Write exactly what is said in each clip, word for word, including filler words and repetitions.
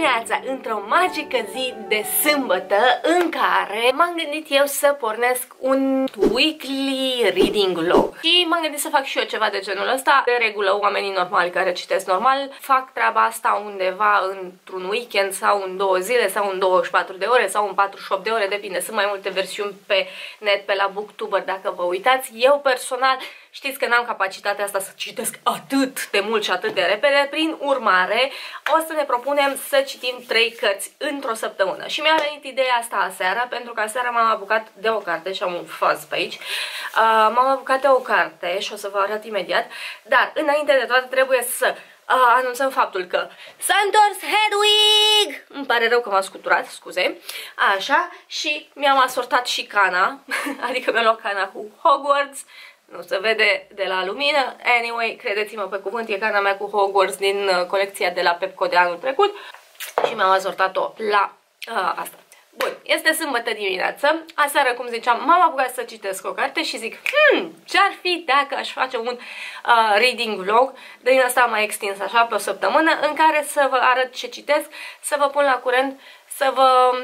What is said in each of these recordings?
dimineața, într-o magică zi de sâmbătă în care m-am gândit eu să pornesc un weekly reading vlog. Și m-am gândit să fac și eu ceva de genul ăsta. De regulă, oamenii normali care citesc normal fac treaba asta undeva într-un weekend sau în două zile sau în douăzeci și patru de ore sau în patruzeci și opt de ore, depinde. Sunt mai multe versiuni pe net, pe la Booktuber, dacă vă uitați. Eu personal știți că n-am capacitatea asta să citesc atât de mult și atât de repede. Prin urmare, o să ne propunem să citim trei cărți într-o săptămână. Și mi-a venit ideea asta aseară, pentru că aseară m-am apucat de o carte și am un fuzz pe aici. Uh, m-am apucat de o carte și o să vă arăt imediat. Dar, înainte de toate, trebuie să uh, anunțăm faptul că s-a întors Hedwig! Îmi pare rău că m-am scuturat, scuze. Așa, și mi-am asortat și cana, adică mi-am luat cana cu Hogwarts. Nu se vede de la lumină. Anyway, credeți-mă pe cuvânt, e cana mea cu Hogwarts din uh, colecția de la Pepco de anul trecut și mi-am azortat-o la uh, asta. Bun, este sâmbătă dimineață. Aseară, cum ziceam, m-am apucat să citesc o carte și zic, hmm, ce-ar fi dacă aș face un uh, reading vlog din asta mai extins, așa, pe o săptămână, în care să vă arăt ce citesc, să vă pun la curent, să vă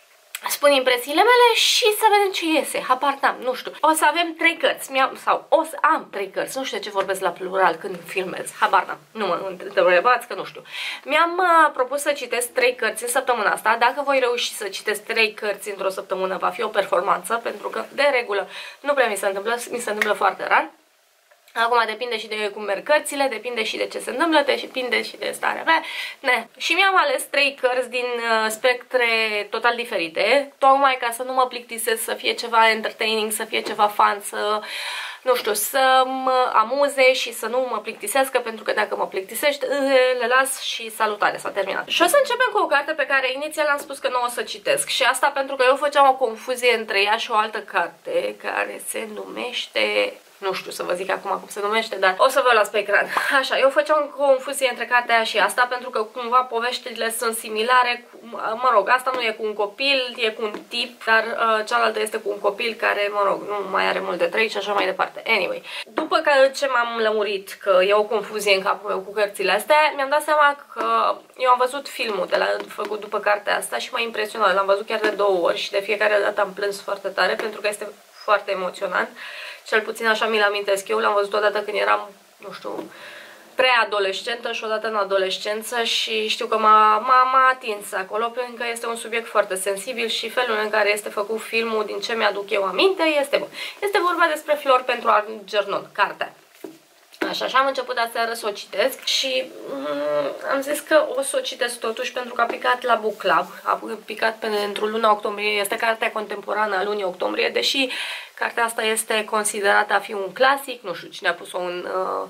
spun impresiile mele și să vedem ce iese. Habar n-am, nu știu. O să avem trei cărți, sau o să am trei cărți, nu știu de ce vorbesc la plural când filmez, habar n-am, nu mă întrebați că nu știu. Mi-am uh, propus să citesc trei cărți în săptămâna asta. Dacă voi reuși să citesc trei cărți într-o săptămână, va fi o performanță, pentru că de regulă nu prea mi se întâmplă, mi se întâmplă foarte rar. Acum depinde și de cum merg cărțile, depinde și de ce se întâmplă, depinde și de starea mea. Ne. Și mi-am ales trei cărți din uh, spectre total diferite, tocmai ca să nu mă plictisesc, să fie ceva entertaining, să fie ceva fun, să, nu știu, să mă amuze și să nu mă plictisească, pentru că dacă mă plictisești, le las și salutare, s-a terminat. Și o să începem cu o carte pe care inițial am spus că nu o să citesc. Și asta pentru că eu făceam o confuzie între ea și o altă carte care se numește... Nu știu să vă zic acum cum se numește, dar o să vă las pe ecran. Așa, eu făceam o confuzie între cartea aia și asta, pentru că cumva poveștile sunt similare. Cu, mă rog, asta nu e cu un copil, e cu un tip, dar uh, cealaltă este cu un copil care, mă rog, nu mai are mult de trăit și așa mai departe. Anyway, după ce m-am lămurit că e o confuzie în capul meu cu cărțile astea, mi-am dat seama că eu am văzut filmul de la făcut după cartea asta și m-a impresionat. L-am văzut chiar de două ori și de fiecare dată am plâns foarte tare, pentru că este foarte emoționant. Cel puțin așa mi-l amintesc eu, l-am văzut odată când eram, nu știu, preadolescentă și odată în adolescență și știu că m-a atins acolo, pentru că este un subiect foarte sensibil și felul în care este făcut filmul, din ce mi-aduc eu aminte, este bun. Este vorba despre Flori pentru Algernon, cartea. Așa, și am început aseară să o citesc și mm, am zis că o să o citesc totuși, pentru că a picat la Book Club, a picat pentru luna octombrie, este cartea contemporană a lunii octombrie, deși cartea asta este considerată a fi un clasic, nu știu cine a pus-o în, uh,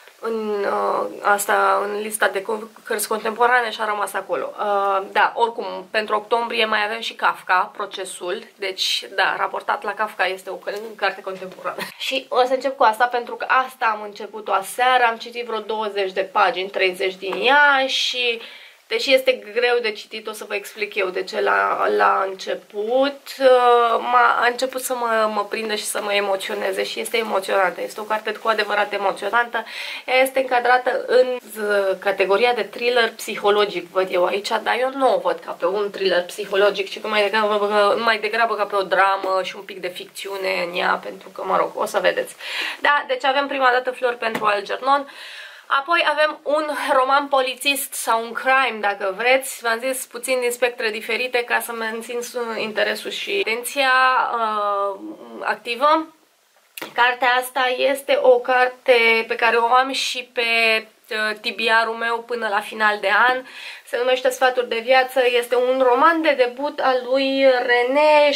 în, uh, asta, în lista de cărți contemporane și a rămas acolo. Uh, da, oricum, pentru octombrie mai avem și Kafka, Procesul, deci, da, raportat la Kafka este o carte contemporană. Și o să încep cu asta, pentru că asta am început-o aseară, am citit vreo douăzeci de pagini, treizeci din ea și... Deși este greu de citit, o să vă explic eu de ce la, la început. A început să mă, mă prindă și să mă emoționeze și este emoționantă. Este o carte cu adevărat emoționantă. Ea este încadrată în categoria de thriller psihologic, văd eu aici, dar eu nu o văd ca pe un thriller psihologic, ci mai degrabă, mai degrabă ca pe o dramă și un pic de ficțiune în ea, pentru că, mă rog, o să vedeți. Da, deci avem prima dată Flori pentru Algernon. Apoi avem un roman polițist sau un crime, dacă vreți. V-am zis puțin din spectre diferite ca să mențin interesul și atenția uh, activă. Cartea asta este o carte pe care o am și pe tibiarul meu până la final de an. Se numește Sfaturi de viață. Este un roman de debut al lui René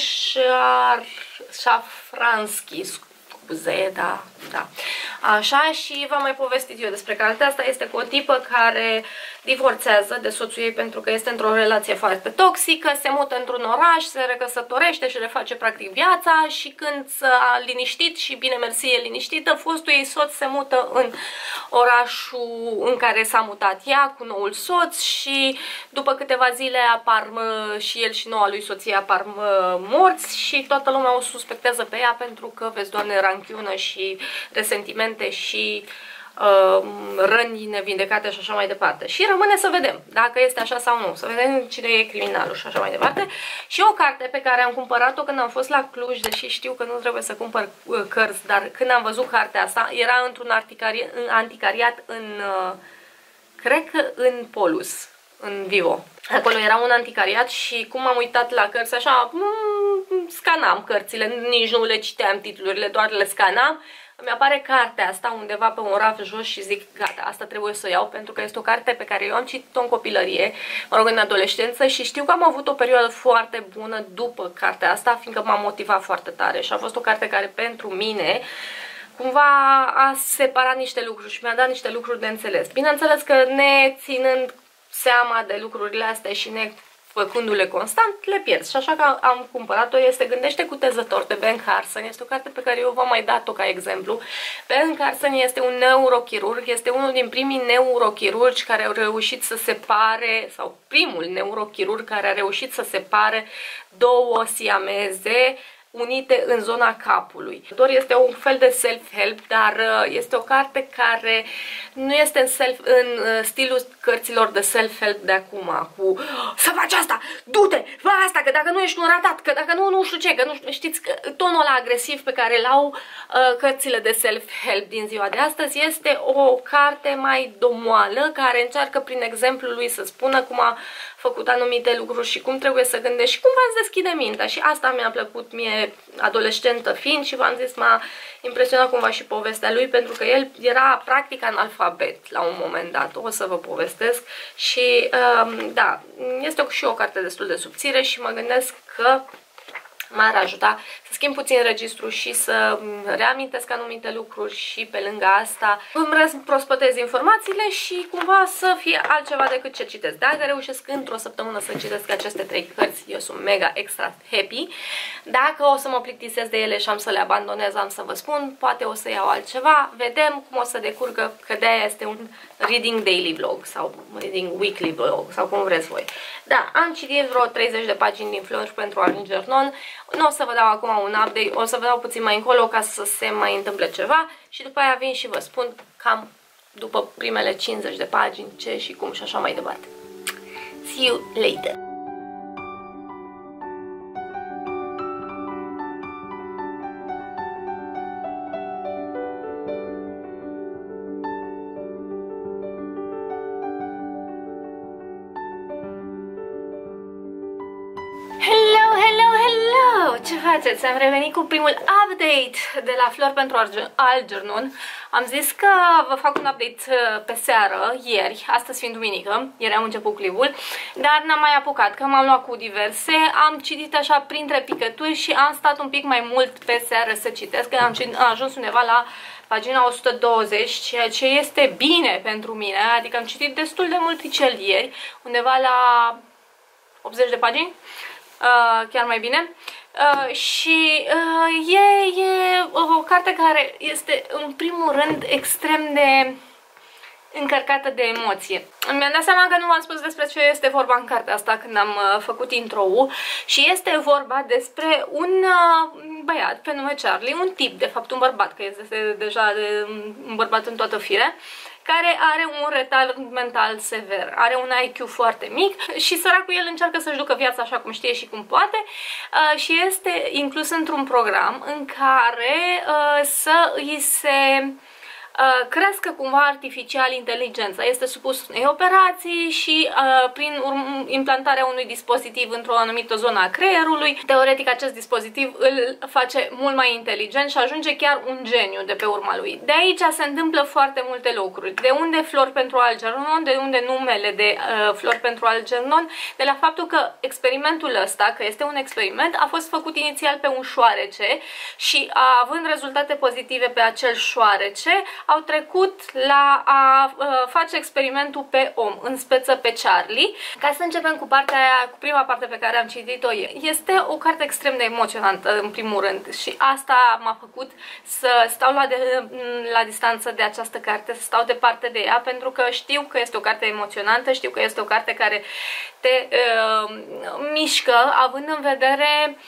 Shafransky. Scuze, da, da. Așa, și v-am mai povestit eu despre cartea asta. Este cu o tipă care divorțează de soțul ei pentru că este într-o relație foarte toxică, se mută într-un oraș, se recăsătorește și reface practic viața și când s-a liniștit și bine mersi e liniștită, fostul ei soț se mută în orașul în care s-a mutat ea cu noul soț și după câteva zile apar și el și noua lui soție apar morți și toată lumea o suspectează pe ea pentru că, vezi, Doamne, ranchiună și resentimente și uh, răni nevindecate și așa mai departe. Și rămâne să vedem dacă este așa sau nu, să vedem cine e criminalul și așa mai departe. Și o carte pe care am cumpărat-o când am fost la Cluj, deși știu că nu trebuie să cumpăr uh, cărți, dar când am văzut cartea asta, era într-un anticariat în, uh, cred că în Polus, în Vivo. Acolo era un anticariat și cum am uitat la cărți, așa, mm, scanam cărțile, nici nu le citeam titlurile, doar le scanam. Îmi apare cartea asta undeva pe un raf jos și zic, gata, asta trebuie să o iau, pentru că este o carte pe care eu am citit-o în copilărie, mă rog, în adolescență, și știu că am avut o perioadă foarte bună după cartea asta, fiindcă m-a motivat foarte tare și a fost o carte care pentru mine cumva a separat niște lucruri și mi-a dat niște lucruri de înțeles. Bineînțeles că ne ținând seama de lucrurile astea și ne făcându-le constant, le pierzi. Și așa că am cumpărat-o, este Gândește cutezător de Ben Carson. Este o carte pe care eu v-am mai dat-o ca exemplu. Ben Carson este un neurochirurg, este unul din primii neurochirurgi care au reușit să separe, sau primul neurochirurg care a reușit să separe două siameze unite în zona capului. Doar este un fel de self-help, dar este o carte care nu este în, self, în stilul cărților de self-help de acum, cu să faci asta, du-te, fă asta, că dacă nu ești un ratat, că dacă nu, nu știu ce, că nu știu, știți, că tonul ăla agresiv pe care îl au uh, cărțile de self-help din ziua de astăzi este o carte mai domoală, care încearcă prin exemplul lui să spună cum a făcut anumite lucruri și cum trebuie să gândești și cum v-ați deschide mintea. Și asta mi-a plăcut mie, adolescentă fiind, și v-am zis, m-a impresionat cumva și povestea lui, pentru că el era practic analfabet la un moment dat. O să vă povestesc. Și um, da, este și o carte destul de subțire și mă gândesc că m-ar ajuta să schimb puțin registrul și să reamintesc anumite lucruri și pe lângă asta îmi răsprospătez informațiile și cumva să fie altceva decât ce citesc. Dacă reușesc într-o săptămână să citesc aceste trei cărți, eu sunt mega extra happy. Dacă o să mă plictisesc de ele și am să le abandonez, am să vă spun, poate o să iau altceva. Vedem cum o să decurgă, că de-aia este un reading daily vlog sau reading weekly vlog sau cum vreți voi. Da, am citit vreo treizeci de pagini din Flori pentru Algernon. Nu o să vă dau acum un update, o să vă dau puțin mai încolo ca să se mai întâmple ceva și după aia vin și vă spun cam după primele cincizeci de pagini ce și cum și așa mai departe. See you later! Ce faceți? Am revenit cu primul update de la Flori pentru Algernon. Am zis că vă fac un update pe seară, ieri, astăzi fiind duminică, ieri am început clipul, dar n-am mai apucat, că m-am luat cu diverse, am citit așa printre picături și am stat un pic mai mult pe seară să citesc, că am, am ajuns undeva la pagina o sută douăzeci, ceea ce este bine pentru mine, adică am citit destul de mult ieri, undeva la optzeci de pagini, uh, chiar mai bine. Uh, și uh, e, e o carte care este în primul rând extrem de încărcată de emoție. Mi-am dat seama că nu v-am spus despre ce este vorba în cartea asta când am uh, făcut intro-ul și este vorba despre un uh, băiat pe nume Charlie, un tip, de fapt un bărbat, că este deja de, un bărbat în toată firea, care are un retard mental sever, are un I Q foarte mic și săracul el încearcă să-și ducă viața așa cum știe și cum poate uh, și este inclus într-un program în care uh, să îi se uh, crească cumva artificial inteligența. Este supus unei operații și uh, prin implantarea unui dispozitiv într-o anumită zonă a creierului, teoretic acest dispozitiv îl face mult mai inteligent și ajunge chiar un geniu de pe urma lui. De aici se întâmplă foarte multe lucruri. De unde Flori pentru Algernon, de unde numele de uh, Flori pentru Algernon, de la faptul că experimentul ăsta, că este un experiment, a fost făcut inițial pe un șoarece și având rezultate pozitive pe acel șoarece, au trecut la a uh, face experimentul pe om, în speță pe Charlie. Ca să începem cu partea aia, cu prima parte pe care am citit-o, este o carte extrem de emoționantă în primul rând și asta m-a făcut să stau la, de, la distanță de această carte, să stau departe de ea, pentru că știu că este o carte emoționantă, știu că este o carte care te uh, mișcă, având în vedere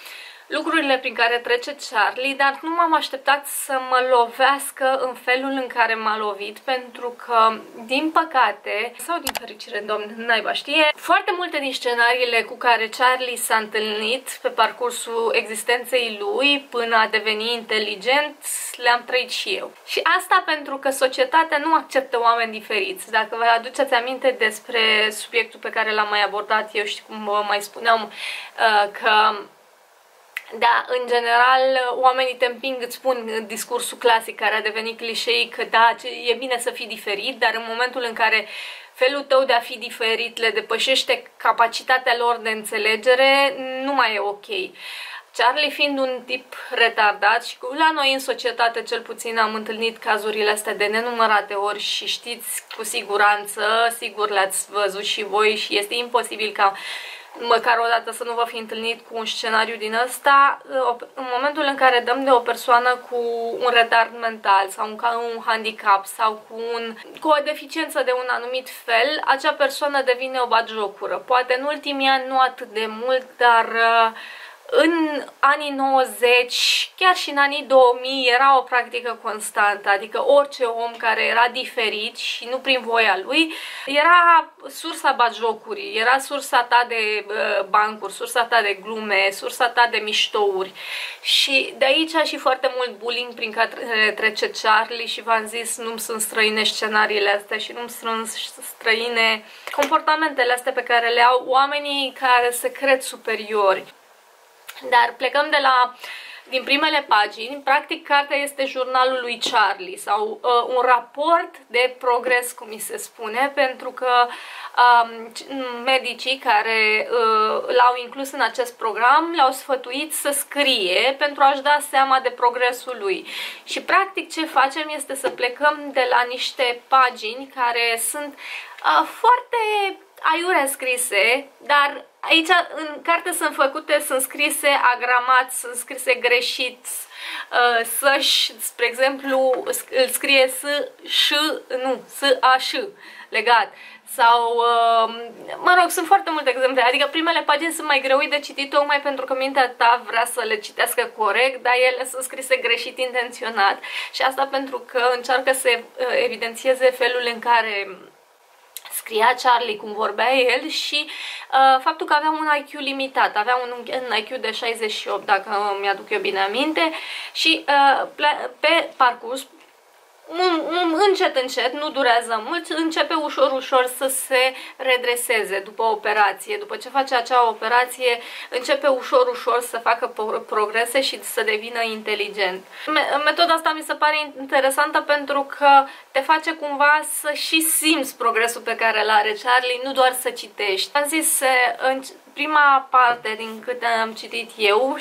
lucrurile prin care trece Charlie, dar nu m-am așteptat să mă lovească în felul în care m-a lovit, pentru că, din păcate, sau din fericire, Doamne, naiba știe, foarte multe din scenariile cu care Charlie s-a întâlnit pe parcursul existenței lui până a deveni inteligent, le-am trăit și eu. Și asta pentru că societatea nu acceptă oameni diferiți. Dacă vă aduceți aminte despre subiectul pe care l-am mai abordat eu și cum vă mai spuneam că da, în general, oamenii te împing, îți spun discursul clasic care a devenit clișeic, că da, e bine să fii diferit, dar în momentul în care felul tău de a fi diferit le depășește capacitatea lor de înțelegere, nu mai e ok. Charlie fiind un tip retardat și la noi în societate cel puțin am întâlnit cazurile astea de nenumărate ori și știți cu siguranță, sigur le-ați văzut și voi și este imposibil ca măcar o dată să nu vă fi întâlnit cu un scenariu din ăsta. În momentul în care dăm de o persoană cu un retard mental sau un, un handicap sau cu, un, cu o deficiență de un anumit fel, acea persoană devine o batjocură. Poate în ultimii ani nu atât de mult, dar în anii nouăzeci, chiar și în anii două mii, era o practică constantă, adică orice om care era diferit și nu prin voia lui, era sursa batjocurii, era sursa ta de uh, bancuri, sursa ta de glume, sursa ta de miștouri. Și de aici și foarte mult bullying prin care trece Charlie și v-am zis, nu-mi sunt străine scenariile astea și nu-mi sunt străine comportamentele astea pe care le au oamenii care se cred superiori. Dar plecăm de la, din primele pagini, practic cartea este jurnalul lui Charlie sau uh, un raport de progres, cum mi se spune, pentru că uh, medicii care uh, l-au inclus în acest program l-au sfătuit să scrie pentru a-și da seama de progresul lui. Și practic ce facem este să plecăm de la niște pagini care sunt uh, foarte aiurea scrise, dar aici în carte sunt făcute, sunt scrise agramat, sunt scrise greșit, să-și, spre exemplu, îl scrie S, ș, nu, S, A, ș, legat. Sau, mă rog, sunt foarte multe exemple, adică primele pagini sunt mai greu de citit tocmai pentru că mintea ta vrea să le citească corect, dar ele sunt scrise greșit intenționat. Și asta pentru că încearcă să evidențieze felul în care scria Charlie, cum vorbea el și uh, faptul că avea un I Q limitat, avea un, un I Q de șaizeci și opt, dacă mi-aduc eu bine aminte, și uh, pe parcurs, un, un, încet, încet, nu durează mult, începe ușor, ușor să se redreseze după operație. După ce face acea operație, începe ușor, ușor să facă progrese și să devină inteligent. Metoda asta mi se pare interesantă pentru că te face cumva să și simți progresul pe care îl are Charlie, nu doar să citești. Am zis, în prima parte din câte am citit eu,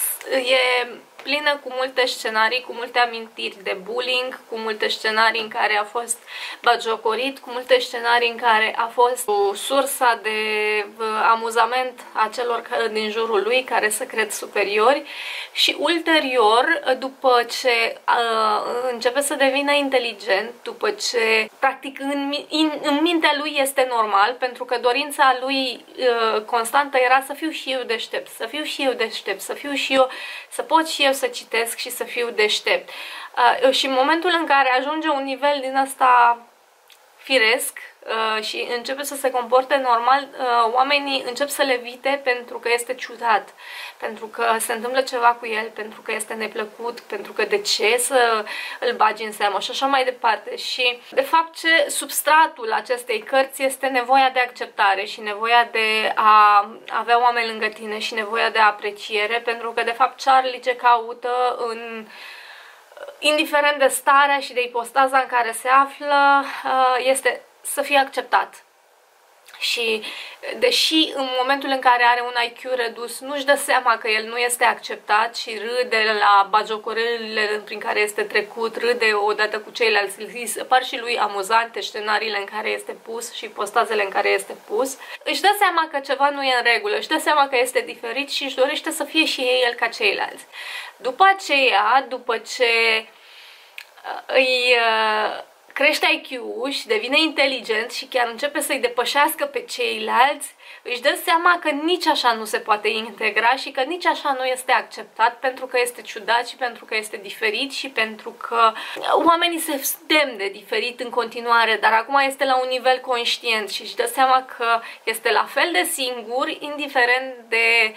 e plină cu multe scenarii, cu multe amintiri de bullying, cu multe scenarii în care a fost batjocorit, cu multe scenarii în care a fost o sursa de amuzament a celor din jurul lui care se cred superiori și ulterior, după ce uh, începe să devină inteligent, după ce practic în, în, în mintea lui este normal, pentru că dorința lui uh, constantă era să fiu și eu deștept, să fiu și eu deștept, să fiu și eu, să pot și eu să citesc și să fiu deștept. Uh, și în momentul în care ajunge un nivel din asta firesc uh, și începe să se comporte normal, uh, oamenii încep să le evite pentru că este ciudat, pentru că se întâmplă ceva cu el, pentru că este neplăcut, pentru că de ce să îl bagi în seamă și așa mai departe. Și de fapt ce substratul acestei cărți este nevoia de acceptare și nevoia de a avea oameni lângă tine și nevoia de apreciere, pentru că de fapt Charlie ce caută în indiferent de starea și de ipostaza în care se află, este să fie acceptat. Și deși în momentul în care are un I Q redus nu-și dă seama că el nu este acceptat și râde la bagiocorârile prin care este trecut, râde odată cu ceilalți, îi se par și lui amuzante scenariile în care este pus și postazele în care este pus, își dă seama că ceva nu e în regulă, își dă seama că este diferit și își dorește să fie și el ca ceilalți. După aceea, după ce îi crește I Q-ul și devine inteligent și chiar începe să-i depășească pe ceilalți, își dă seama că nici așa nu se poate integra și că nici așa nu este acceptat, pentru că este ciudat și pentru că este diferit și pentru că oamenii se tem de diferit în continuare, dar acum este la un nivel conștient și își dă seama că este la fel de singur, indiferent de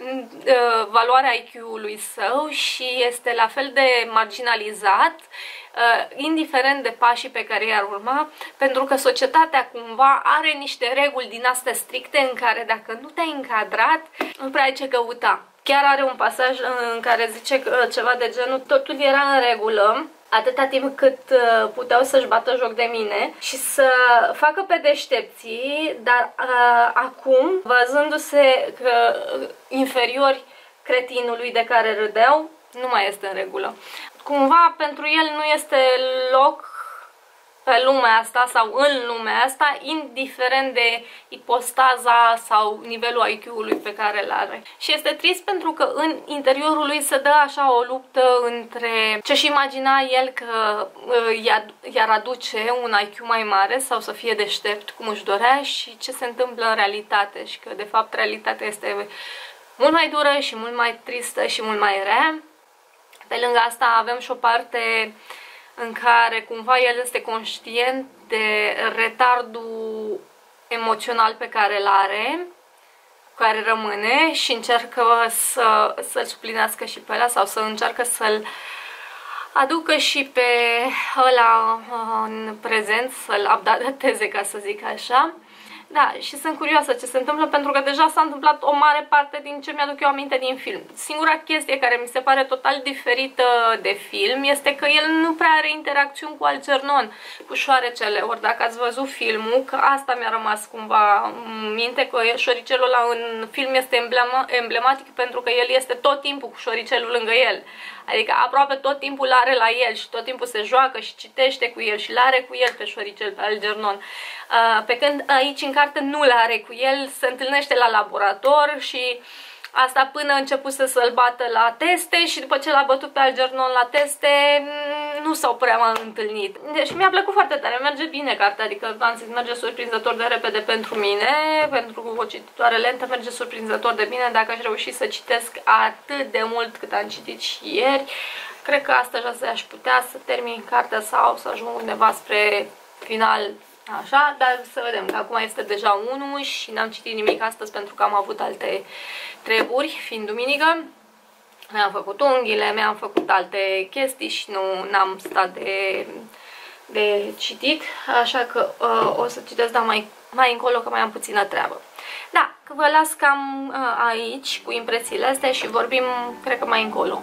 uh, valoarea I Q-ului său, și este la fel de marginalizat, Uh, indiferent de pașii pe care i-ar urma, pentru că societatea cumva are niște reguli din astea stricte în care dacă nu te-ai încadrat, nu prea ai ce căuta. Chiar are un pasaj în care zice ceva de genul: totul era în regulă atâta timp cât uh, puteau să-și bată joc de mine și să facă pe deștepții, dar uh, acum, văzându-se că inferiori cretinului de care râdeau, nu mai este în regulă. Cumva pentru el nu este loc pe lumea asta sau în lumea asta, indiferent de ipostaza sau nivelul I Q-ului pe care îl are. Și este trist pentru că în interiorul lui se dă așa o luptă între ce-și imagina el că i-ar aduce un I Q mai mare sau să fie deștept cum își dorea și ce se întâmplă în realitate, și că de fapt realitatea este mult mai dură și mult mai tristă și mult mai rea. Pe lângă asta avem și o parte în care cumva el este conștient de retardul emoțional pe care îl are, care rămâne, și încearcă să, să-l suplinească și pe ăla, sau să încearcă să-l aducă și pe ăla în prezent, să-l updateze, ca să zic așa. Da, și sunt curioasă ce se întâmplă, pentru că deja s-a întâmplat o mare parte din ce mi-aduc eu aminte din film. Singura chestie care mi se pare total diferită de film este că el nu prea are interacțiuni cu Algernon, cu șoarecele. Ori dacă ați văzut filmul, că asta mi-a rămas cumva în minte, că șoricelul ăla în film este emblema, emblematic pentru că el este tot timpul cu șoricelul lângă el. Adică aproape tot timpul are la el și tot timpul se joacă și citește cu el și l-are cu el pe șoricel, pe Algernon. Uh, pe când aici în carte nu l-are cu el, se întâlnește la laborator și asta până a început să-l bată la teste, și după ce l-a bătut pe Algernon la teste nu s-au prea întâlnit. Deci mi-a plăcut foarte tare, merge bine cartea, adică am zis, merge surprinzător de repede pentru mine, pentru o cititoare lentă merge surprinzător de bine. Dacă aș reuși să citesc atât de mult cât am citit și ieri, cred că astăzi aș putea să termin cartea sau să ajung undeva spre final. Așa, dar să vedem, că acum este deja unu și n-am citit nimic astăzi pentru că am avut alte treburi, fiind duminică. Mi-am făcut unghiile, mi-am făcut alte chestii și nu n-am stat de, de citit, așa că uh, o să citesc, dar mai, mai încolo, că mai am puțină treabă. Da, că vă las cam uh, aici cu impresiile astea și vorbim, cred că mai încolo.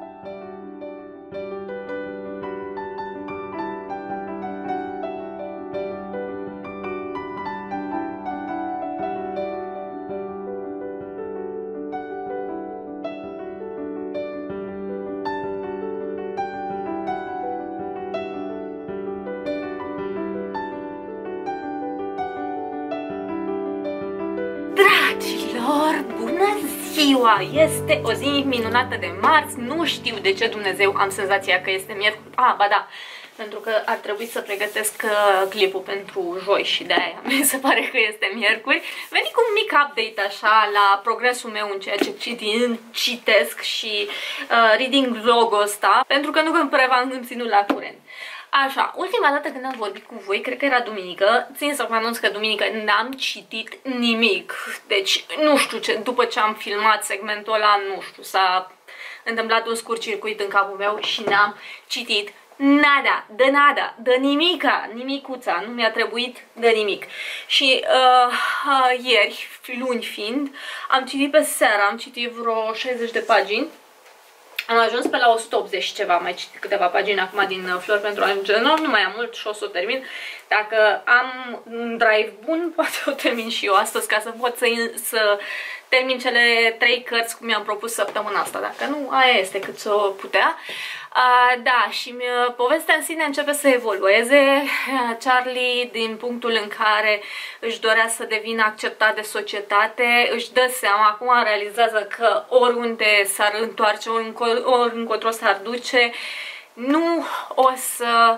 Dragilor, bună ziua! Este o zi minunată de marți, nu știu de ce Dumnezeu am senzația că este miercuri. Ah, ba da, pentru că ar trebui să pregătesc uh, clipul pentru joi și de aia mi se pare că este miercuri. Veni cu un mic update așa la progresul meu în ceea ce citin, citesc și uh, reading vlog-ul ăsta, pentru că nu prea v-am ținut la curent. Așa, ultima dată când am vorbit cu voi, cred că era duminică, țin să vă anunț că duminică n-am citit nimic. Deci, nu știu ce, după ce am filmat segmentul ăla, nu știu, s-a întâmplat un scurt circuit în capul meu și n-am citit nada, de nada, de nimica, nimicuța, nu mi-a trebuit de nimic. Și uh, uh, ieri, luni fiind, am citit pe seara, am citit vreo șaizeci de pagini. Am ajuns pe la o sută optzeci ceva, mai citit câteva pagini acum din Flori pentru Algernon, nu mai am mult și o să o termin. Dacă am un drive bun, poate o termin și eu astăzi, ca să pot să, să termin cele trei cărți cum mi-am propus săptămâna asta. Dacă nu, aia este cât să o putea. Uh, da, și uh, povestea în sine începe să evolueze. Uh, Charlie, din punctul în care își dorea să devină acceptat de societate, își dă seama, acum realizează că oriunde s-ar întoarce, ori încotro s-ar duce, nu o să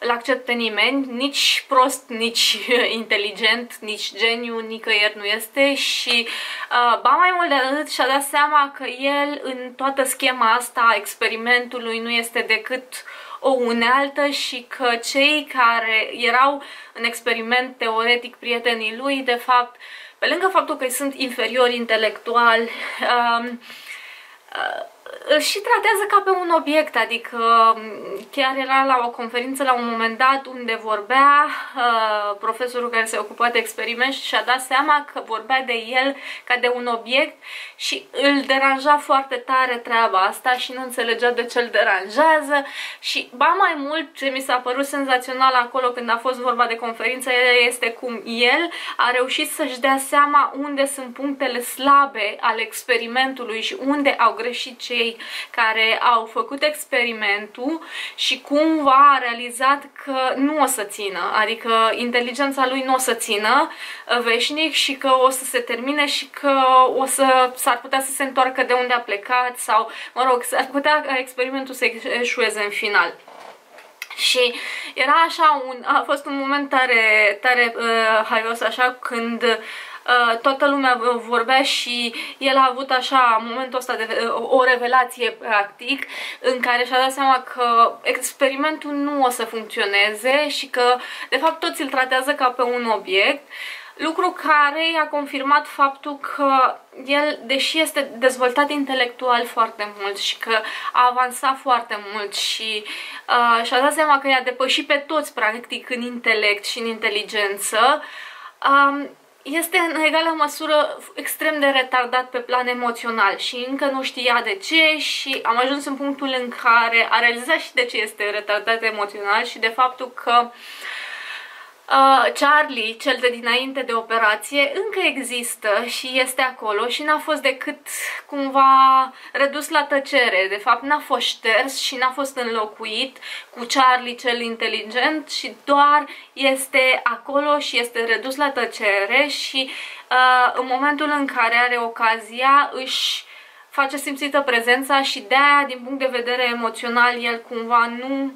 îl accepte nimeni, nici prost, nici inteligent, nici geniu, nicăieri nu este și uh, ba mai mult de atât și-a dat seama că el în toată schema asta a experimentului nu este decât o unealtă și că cei care erau în experiment teoretic prietenii lui, de fapt, pe lângă faptul că îi sunt inferiori intelectual, uh, uh, îl și tratează ca pe un obiect, adică chiar era la o conferință la un moment dat unde vorbea uh, profesorul care se ocupa de experiment și și-a dat seama că vorbea de el ca de un obiect și îl deranja foarte tare treaba asta și nu înțelegea de ce îl deranjează și ba mai mult ce mi s-a părut senzațional acolo când a fost vorba de conferință este cum el a reușit să-și dea seama unde sunt punctele slabe ale experimentului și unde au greșit cei care au făcut experimentul și cumva a realizat că nu o să țină, adică inteligența lui nu o să țină veșnic și că o să se termine și că o să s-ar putea să se întoarcă de unde a plecat sau, mă rog, s-ar putea ca experimentul să eșueze în final. Și era așa, un, a fost un moment tare, tare uh, haios așa când uh, toată lumea vorbea și el a avut așa momentul ăsta de uh, o revelație practic în care și-a dat seama că experimentul nu o să funcționeze și că de fapt toți îl tratează ca pe un obiect. Lucru care i-a confirmat faptul că el, deși este dezvoltat intelectual foarte mult și că a avansat foarte mult și uh, și-a dat seama că i-a depășit pe toți practic în intelect și în inteligență, um, este în egală măsură extrem de retardat pe plan emoțional și încă nu știa de ce și am ajuns în punctul în care a realizat și de ce este retardat emoțional și de faptul că Uh, Charlie, cel de dinainte de operație, încă există și este acolo și n-a fost decât cumva redus la tăcere. De fapt, n-a fost șters și n-a fost înlocuit cu Charlie cel inteligent și doar este acolo și este redus la tăcere și uh, în momentul în care are ocazia își face simțită prezența și de-aia, din punct de vedere emoțional, el cumva nu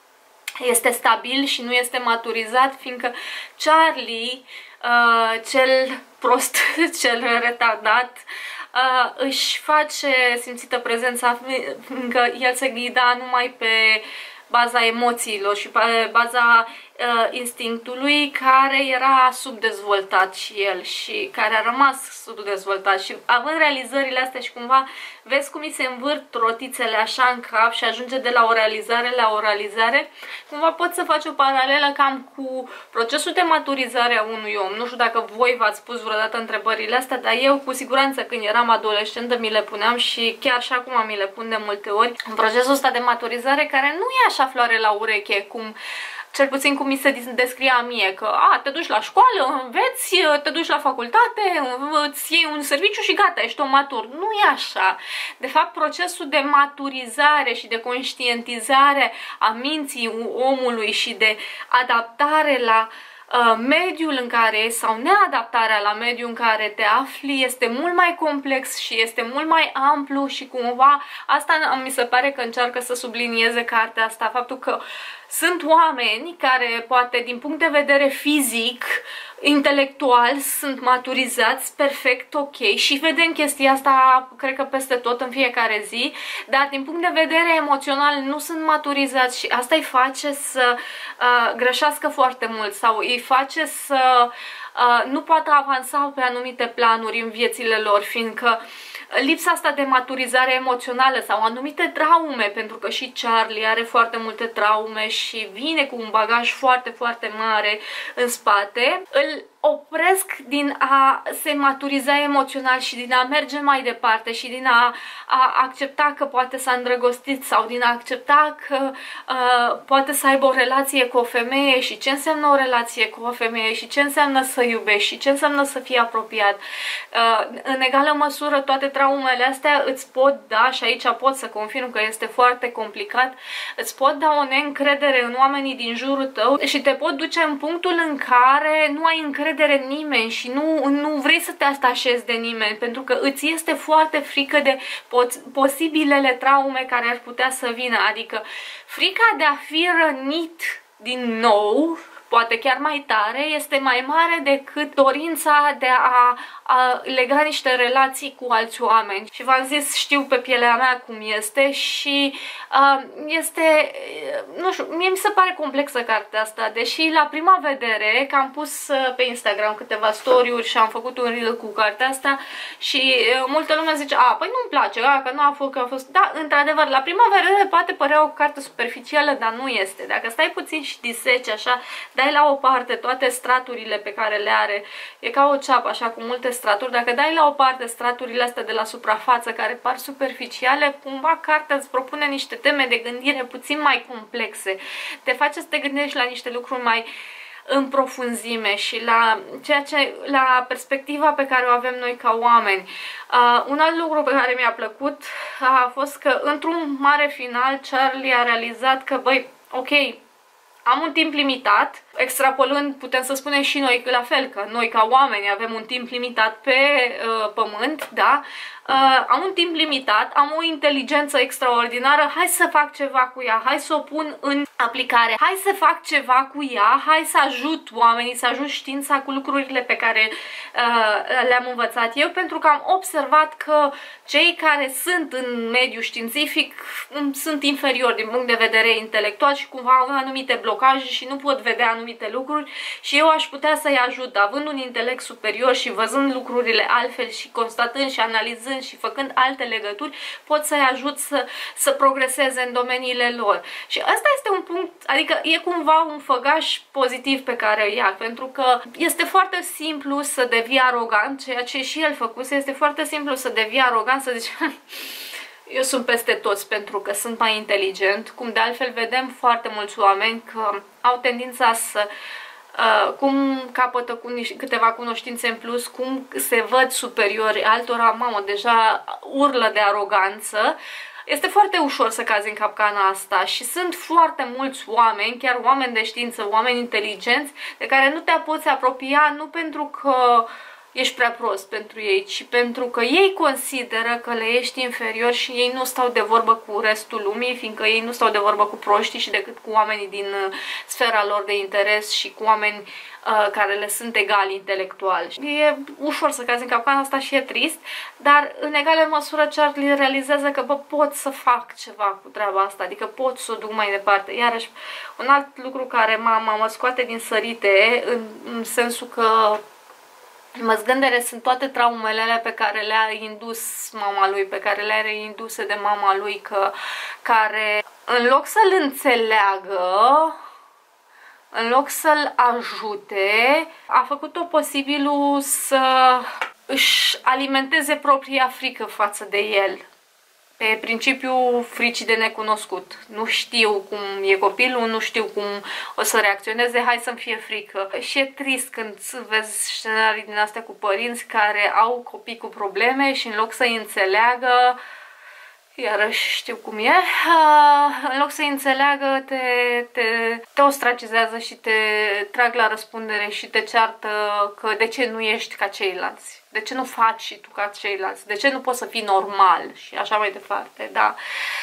este stabil și nu este maturizat, fiindcă Charlie, uh, cel prost, cel retardat, uh, își face simțită prezența, fiindcă el se ghida numai pe baza emoțiilor și pe baza uh, instinctului, care era subdezvoltat și el și care a rămas subdezvoltat și având realizările astea și cumva vezi cum îi se învârt rotițele așa în cap și ajunge de la o realizare la o realizare, cumva poți să faci o paralelă cam cu procesul de maturizare a unui om. Nu știu dacă voi v-ați pus vreodată întrebările astea, dar eu cu siguranță când eram adolescentă mi le puneam și chiar și acum mi le pun de multe ori. În procesul ăsta de maturizare care nu e așa floare la ureche, cum cel puțin cum mi se descria mie, că a, te duci la școală, înveți, te duci la facultate, îți iei un serviciu și gata, ești o matur. Nu e așa. De fapt, procesul de maturizare și de conștientizare a minții omului și de adaptare la uh, mediul în care ești sau neadaptarea la mediul în care te afli este mult mai complex și este mult mai amplu și cumva asta mi se pare că încearcă să sublinieze cartea asta, faptul că sunt oameni care poate din punct de vedere fizic, intelectual, sunt maturizați perfect ok și vedem chestia asta, cred că peste tot în fiecare zi, dar din punct de vedere emoțional nu sunt maturizați și asta îi face să uh, greșească foarte mult sau îi face să uh, nu poată avansa pe anumite planuri în viețile lor, fiindcă lipsa asta de maturizare emoțională sau anumite traume, pentru că și Charlie are foarte multe traume și vine cu un bagaj foarte, foarte mare în spate, îl opresc din a se maturiza emoțional și din a merge mai departe și din a, a accepta că poate s-a îndrăgostit sau din a accepta că uh, poate să aibă o relație cu o femeie și ce înseamnă o relație cu o femeie și ce înseamnă să iubești și ce înseamnă să fii apropiat. Uh, în egală măsură toate traumele astea îți pot da, și aici pot să confirm că este foarte complicat, îți pot da o neîncredere în oamenii din jurul tău și te pot duce în punctul în care nu ai încredere în nimeni și nu, nu vrei să te atașezi de nimeni, pentru că îți este foarte frică de posibilele traume care ar putea să vină, adică frica de a fi rănit din nou, poate chiar mai tare, este mai mare decât dorința de a, a lega niște relații cu alți oameni. Și v-am zis, știu pe pielea mea cum este și uh, este, nu știu, mie mi se pare complexă cartea asta, deși la prima vedere, că am pus pe Instagram câteva story-uri și am făcut un reel cu cartea asta și uh, multă lume zice, a, păi nu-mi place, a, că nu a fost, că a fost... Da, într-adevăr, la prima vedere poate părea o carte superficială, dar nu este. Dacă stai puțin și diseci așa, dai la o parte toate straturile pe care le are, e ca o ceapă așa cu multe straturi, dacă dai la o parte straturile astea de la suprafață care par superficiale, cumva cartea îți propune niște teme de gândire puțin mai complexe, te face să te gândești la niște lucruri mai în profunzime și la ceea ce, la perspectiva pe care o avem noi ca oameni. Uh, un alt lucru pe care mi-a plăcut a fost că într-un mare final Charlie a realizat că, băi, ok, am un timp limitat, extrapolând putem să spunem și noi la fel, că noi ca oameni avem un timp limitat pe uh, pământ, da? Uh, am un timp limitat, am o inteligență extraordinară, hai să fac ceva cu ea, hai să o pun în aplicare, hai să fac ceva cu ea, hai să ajut oamenii, să ajut știința cu lucrurile pe care uh, le-am învățat eu, pentru că am observat că cei care sunt în mediul științific sunt inferiori din punct de vedere intelectual și cumva au anumite blocaje și nu pot vedea anumite lucruri și eu aș putea să-i ajut, având un intelect superior și văzând lucrurile altfel și constatând și analizând și făcând alte legături, pot să-i ajut să, să progreseze în domeniile lor. Și ăsta este un punct, adică e cumva un făgaș pozitiv pe care îl ia, pentru că este foarte simplu să devii arogant, ceea ce și el făcuse, este foarte simplu să devii arogant, să zici eu sunt peste toți pentru că sunt mai inteligent, cum de altfel vedem foarte mulți oameni că au tendința să Uh, cum capătă cu câteva cunoștințe în plus, cum se văd superiori altora, mamă, deja urlă de aroganță. Este foarte ușor să cazi în capcana asta și sunt foarte mulți oameni, chiar oameni de știință, oameni inteligenți, de care nu te poți apropia, nu pentru că ești prea prost pentru ei, ci pentru că ei consideră că le ești inferior și ei nu stau de vorbă cu restul lumii, fiindcă ei nu stau de vorbă cu proștii și decât cu oamenii din sfera lor de interes și cu oameni uh, care le sunt egali intelectual. E ușor să cazi în capcana asta și e trist, dar în egală măsură Charlie realizează că bă, pot să fac ceva cu treaba asta, adică pot să o duc mai departe. Iarăși, un alt lucru care mă scoate din sărite, în, în sensul că măzgândere sunt toate traumele pe care le-a indus mama lui, pe care le-a reinduse de mama lui, că, care în loc să-l înțeleagă, în loc să-l ajute, a făcut-o posibilul să își alimenteze propria frică față de el. Pe principiul fricii de necunoscut. Nu știu cum e copilul, nu știu cum o să reacționeze, hai să-mi fie frică. Și e trist când vezi scenarii din astea cu părinți care au copii cu probleme și în loc să-i înțeleagă, iarăși știu cum e, în loc să-i înțeleagă, te, te, te ostracizează și te trag la răspundere și te ceartă că de ce nu ești ca ceilalți. De ce nu faci și tu ca ceilalți? De ce nu poți să fii normal? Și așa mai departe, da.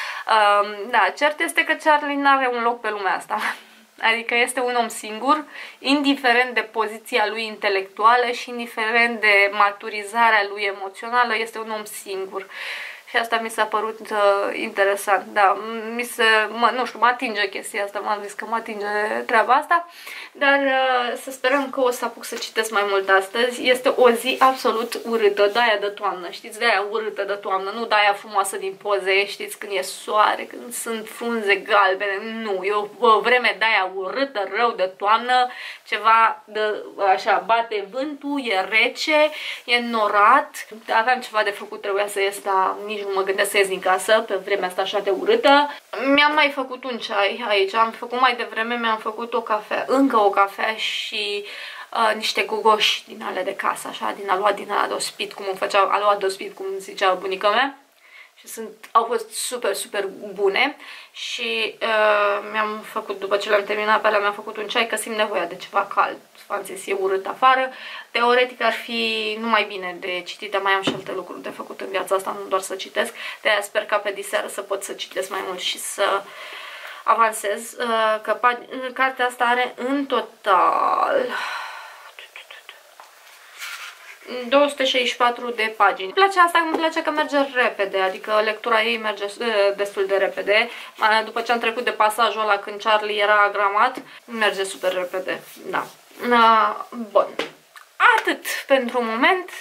Um, da, cert este că Charlie nu are un loc pe lumea asta. Adică este un om singur, indiferent de poziția lui intelectuală și indiferent de maturizarea lui emoțională, este un om singur. Și asta mi s-a părut uh, interesant, da, mi se, mă, nu știu, mă atinge chestia asta, m-am zis că mă atinge treaba asta, dar uh, să sperăm că o să apuc să citesc mai mult astăzi. Este o zi absolut urâtă, de-aia de toamnă, știți, de-aia urâtă de toamnă, nu de-aia frumoasă din poze, știți, când e soare, când sunt frunze galbene, nu, e o, o vreme de-aia urâtă, rău de toamnă, ceva de, așa, bate vântul, e rece, e norat, aveam ceva de făcut, trebuia să ies, dar nici nu mă gândesc să ies din casă pe vremea asta așa de urâtă. Mi-am mai făcut un ceai aici, am făcut mai devreme, mi-am făcut o cafea, încă o cafea și uh, niște gogoși din ale de casă, așa, din aluat din ala de ospit, cum îmi făceau, aluat de ospit, cum zicea bunica mea. Și sunt, au fost super, super bune și uh, mi-am făcut, după ce le-am terminat pe alea, mi-am făcut un ceai, că simt nevoia de ceva cald. V-am zis, e urât afară. Teoretic ar fi numai bine de citit, mai am și alte lucruri de făcut în viața asta, nu doar să citesc. De-aia sper ca pe diseară să pot să citesc mai mult și să avansez, uh, că cartea asta are în total două sute șaizeci și patru de pagini. Îmi place asta, îmi place că merge repede, adică lectura ei merge destul de repede. După ce am trecut de pasajul ăla când Charlie era agramat, merge super repede, da. Bun. Atât pentru moment.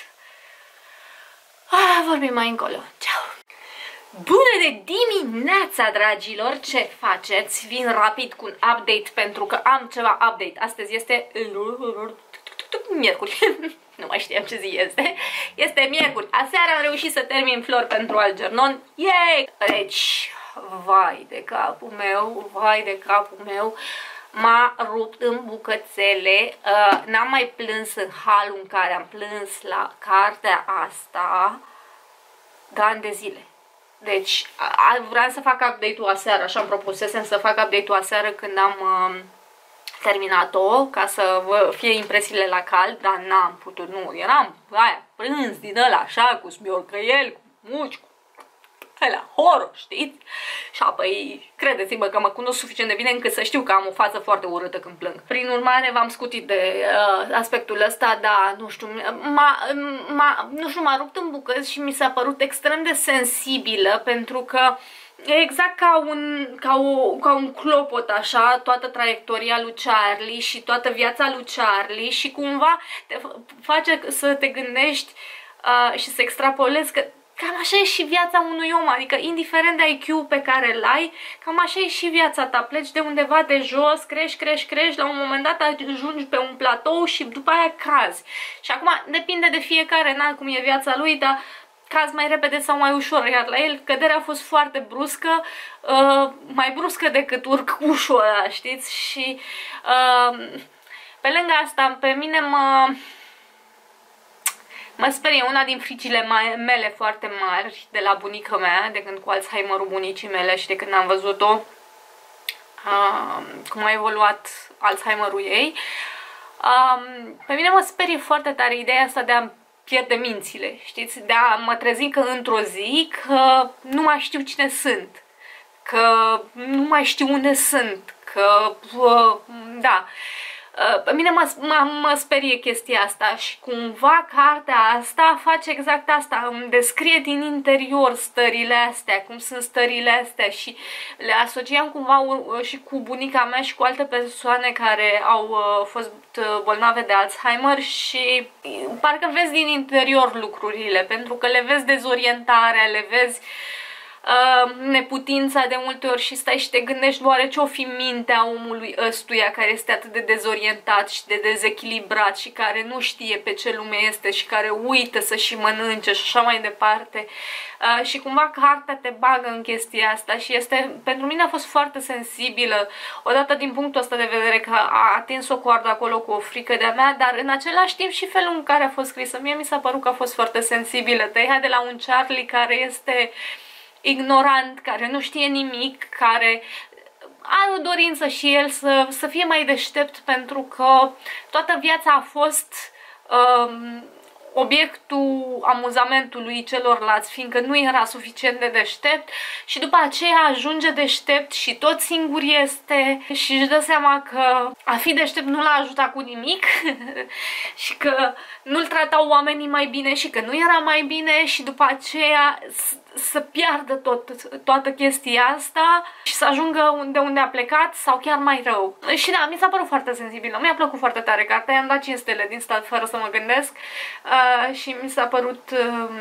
Vorbim mai încolo. Ceau! Bună de dimineața, dragilor! Ce faceți? Vin rapid cu un update pentru că am ceva update. Astăzi este miercuri. Nu mai știam ce zi este. Este miercuri. Aseară am reușit să termin Flori pentru Algernon. Yay! Deci, vai de capul meu, vai de capul meu. M-a rupt în bucățele. Uh, N-am mai plâns în halul în care am plâns la cartea asta de ani de zile. Deci, vreau să fac update-ul aseară, așa am propusesem să fac update-ul aseară când am uh, terminat-o, ca să vă fie impresiile la cald, dar n-am putut, nu, eram aia, prânz din ăla, așa, cu smiorcăiel, cu muci, cu ăla, horror, știți? Și apoi, credeți-mă că mă cunosc suficient de bine încât să știu că am o față foarte urâtă când plâng. Prin urmare, v-am scutit de uh, aspectul ăsta, dar, nu știu, m-a, nu știu, m-a rupt în bucăți și mi s-a părut extrem de sensibilă, pentru că e exact ca un, ca, o, ca un clopot, așa, toată traiectoria lui Charlie și toată viața lui Charlie și cumva te face să te gândești uh, și să extrapolezi că cam așa e și viața unui om, adică indiferent de I Q pe care îl ai, cam așa e și viața ta. Pleci de undeva de jos, crești, crești, crești, la un moment dat ajungi pe un platou și după aia cazi. Și acum depinde de fiecare, n-am cum e viața lui, dar caz mai repede sau mai ușor, iar la el căderea a fost foarte bruscă, uh, mai bruscă decât urcușul ăla, știți? Și uh, pe lângă asta, pe mine mă... Mă sperie una din fricile mele foarte mari de la bunica mea, de când cu Alzheimerul bunicii mele și de când am văzut-o, uh, cum a evoluat Alzheimerul ei. Uh, pe mine mă sperie foarte tare ideea asta de a pierde mințile, știți? De a mă trezi că într-o zi că nu mai știu cine sunt, că nu mai știu unde sunt, că, uh, da... Pe mine mă, mă, mă sperie chestia asta și cumva cartea asta face exact asta, îmi descrie din interior stările astea, cum sunt stările astea și le asociam cumva și cu bunica mea și cu alte persoane care au fost bolnave de Alzheimer și parcă vezi din interior lucrurile, pentru că le vezi dezorientarea, le vezi Uh, neputința de multe ori și stai și te gândești oare ce-o fi mintea omului ăstuia care este atât de dezorientat și de dezechilibrat și care nu știe pe ce lume este și care uită să și mănânce și așa mai departe. Uh, și cumva cartea te bagă în chestia asta și este, pentru mine a fost foarte sensibilă, odată din punctul ăsta de vedere că a atins o coardă acolo cu o frică de-a mea, dar în același timp și felul în care a fost scrisă. Mie mi s-a părut că a fost foarte sensibilă. Tăia de la un Charlie care este ignorant, care nu știe nimic, care are o dorință și el să, să fie mai deștept, pentru că toată viața a fost um, obiectul amuzamentului celorlalți, fiindcă nu era suficient de deștept și după aceea ajunge deștept și tot singur este și își dă seama că a fi deștept nu l-a ajutat cu nimic și că nu-l tratau oamenii mai bine și că nu era mai bine și după aceea să piardă tot, toată chestia asta și să ajungă de unde a plecat sau chiar mai rău. Și da, mi s-a părut foarte sensibilă. Mi-a plăcut foarte tare cartea, i-am dat cinci stele din stat fără să mă gândesc uh, și mi s-a părut uh,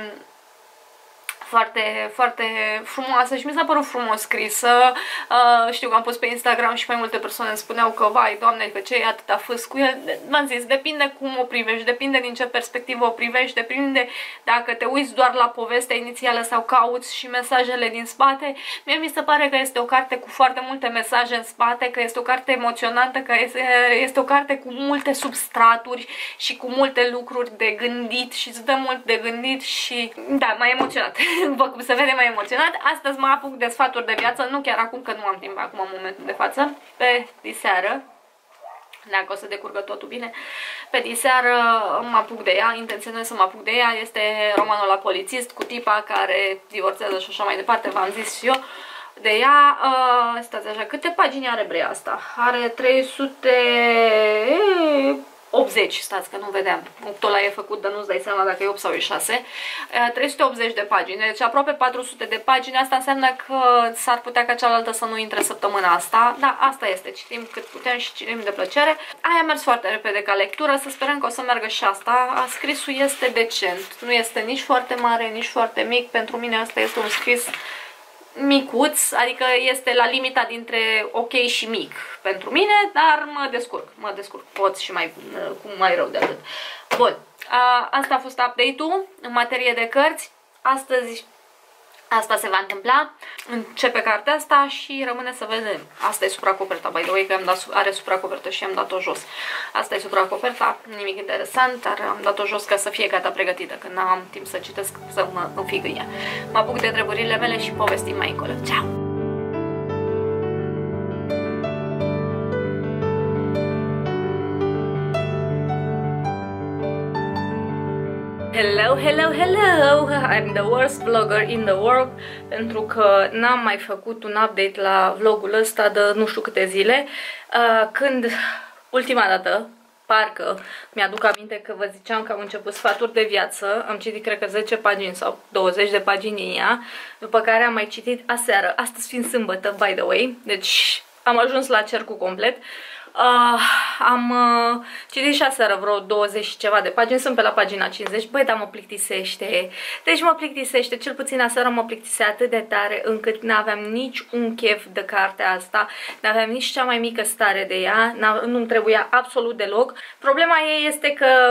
foarte, foarte frumoasă și mi s-a părut frumos scrisă. Uh, știu că am pus pe Instagram și mai multe persoane îmi spuneau că, vai, Doamne, că ce e atâta fâs cu el. V-am zis, depinde cum o privești, depinde din ce perspectivă o privești, depinde dacă te uiți doar la povestea inițială sau cauți și mesajele din spate. Mie mi se pare că este o carte cu foarte multe mesaje în spate, că este o carte emoționantă, că este, este o carte cu multe substraturi și cu multe lucruri de gândit și îți dă mult de gândit și, da, m-a emoționat. După cum se vede, mai emoționat. Astăzi mă apuc de sfaturi de viață, nu chiar acum, că nu am timp acum în momentul de față, pe diseară, dacă o să decurgă totul bine, pe diseară mă apuc de ea, intenționez să mă apuc de ea, este romanul La polițist cu tipa care divorțează și așa mai departe, v-am zis și eu. de ea. Uh, stați așa, câte pagini are bre asta? Are trei sute optzeci, stați că nu vedeam. opt ăla e făcut, dar nu-ți dai seama dacă e opt sau e șase. Uh, trei sute optzeci de pagini, deci aproape patru sute de pagini. Asta înseamnă că s-ar putea ca cealaltă să nu intre săptămâna asta. Da, asta este, citim cât putem și citim de plăcere. Aia a mers foarte repede ca lectură, să sperăm că o să meargă și asta. Scrisul este decent, nu este nici foarte mare, nici foarte mic. Pentru mine asta este un scris micuț, adică este la limita dintre ok și mic pentru mine, dar mă descurc, mă descurc, pot și mai, cu mai rău de atât. Bun, a, asta a fost update-ul în materie de cărți. Astăzi asta se va întâmpla, începe cartea asta și rămâne să vedem. Asta e supracoperta, by the way, că am dat, are supracopertă și am dat-o jos. Asta e supracoperta, nimic interesant, dar am dat-o jos ca să fie gata pregătită, că n-am timp să citesc, să mă înfig în ea. Mă apuc de treburile mele și povestim mai încolo. Ceau! Hello, hello, hello! I'm the worst vlogger in the world, pentru că n-am mai făcut un update la vlogul ăsta de nu știu câte zile, uh, când ultima dată, parcă mi-aduc aminte că vă ziceam că am început sfaturi de viață, am citit cred că zece pagini sau douăzeci de pagini în ea, după care am mai citit aseară, astăzi fiind sâmbătă, by the way, deci am ajuns la cercul complet. Uh, am uh, citit și aseară vreo douăzeci și ceva de pagini, sunt pe la pagina cincizeci, băi, dar mă plictisește, deci mă plictisește, cel puțin aseară mă plictisea atât de tare încât n-aveam nici un chef de cartea asta, n-aveam nici cea mai mică stare de ea, nu-mi trebuia absolut deloc. Problema ei este că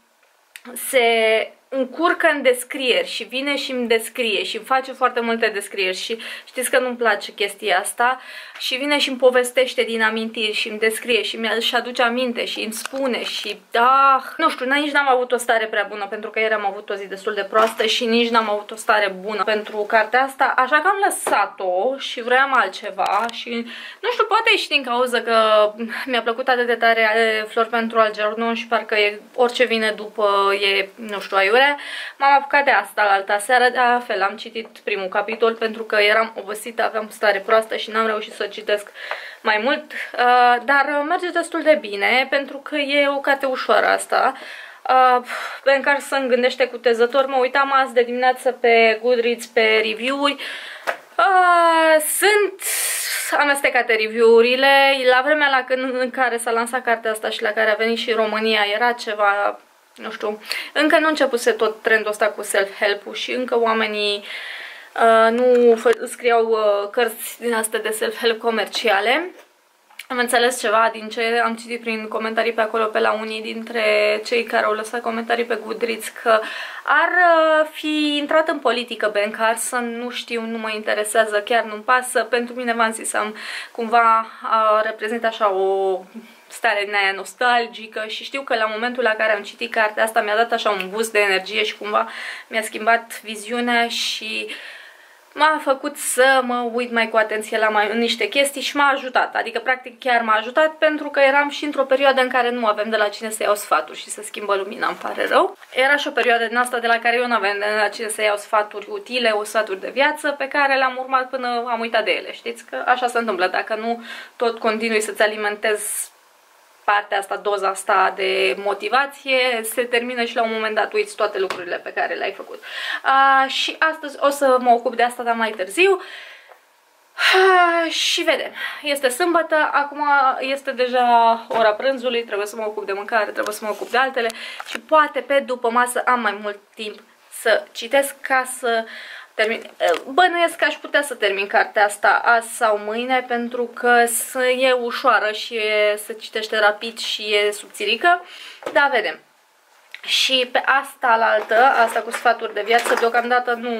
se încurcă în descrieri și vine și îmi descrie și îmi face foarte multe descrieri și știți că nu-mi place chestia asta și vine și îmi povestește din amintiri și îmi descrie și mi-și aduce aminte și îmi spune și ah, nu știu, nici n-am avut o stare prea bună pentru că ieri am avut o zi destul de proastă și nici n-am avut o stare bună pentru cartea asta, așa că am lăsat-o și vreau altceva și nu știu, poate și din cauza că mi-a plăcut atât de tare Flori pentru Algernon și parcă e, orice vine după e, nu știu, aiurea. M-am apucat de asta la alta seară, de altfel am citit primul capitol pentru că eram obosită, aveam stare proastă și n-am reușit să citesc mai mult, uh, dar merge destul de bine pentru că e o carte ușoară asta. Uh, Ben Carson gândește cutezător, mă uitam azi de dimineață pe Goodreads pe review-uri, uh, sunt amestecate review-urile, la vremea la când, în care s-a lansat cartea asta și la care a venit și România era ceva, nu știu, încă nu începuse tot trendul ăsta cu self-help-ul și încă oamenii uh, nu scriau uh, cărți din astea de self-help comerciale. Am înțeles ceva din ce am citit prin comentarii pe acolo pe la unii dintre cei care au lăsat comentarii pe Goodreads că ar uh, fi intrat în politică Ben Carson, nu știu, nu mă interesează, chiar nu-mi pasă. Pentru mine, v-am zis, am cumva uh, reprezintă așa o stare din aia nostalgică și știu că la momentul la care am citit cartea asta mi-a dat așa un boost de energie și cumva mi-a schimbat viziunea și m-a făcut să mă uit mai cu atenție la mai, niște chestii și m-a ajutat, adică practic chiar m-a ajutat pentru că eram și într-o perioadă în care nu avem de la cine să iau sfaturi și să schimbă lumina, îmi pare rău. Era și o perioadă din asta de la care eu nu aveam de la cine să iau sfaturi utile, o sfaturi de viață pe care le-am urmat până am uitat de ele, știți că așa se întâmplă, dacă nu tot continui să-ți alimentezi partea asta, doza asta de motivație, se termină și la un moment dat uiți toate lucrurile pe care le-ai făcut. Uh, și astăzi o să mă ocup de asta, dar mai târziu. Uh, și vedem. Este sâmbătă, acum este deja ora prânzului, trebuie să mă ocup de mâncare, trebuie să mă ocup de altele și poate pe după masă am mai mult timp să citesc ca să termin. Bănuiesc că aș putea să termin cartea asta azi sau mâine pentru că e ușoară și e, se citește rapid și e subțirică, dar vedem. Și pe asta la altă, asta cu sfaturi de viață, deocamdată nu,